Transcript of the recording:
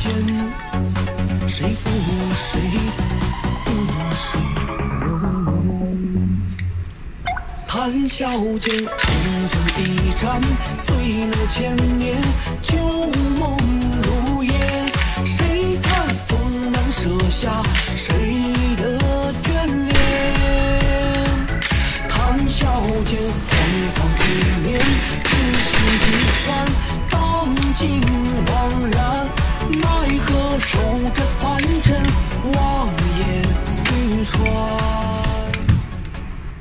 间，谁负谁？谈笑间，红尘一站，醉了千年，旧梦如烟。谁看总能舍下谁的眷恋？谈笑间，荒唐一面，只是几番，当今惘然，奈何守着。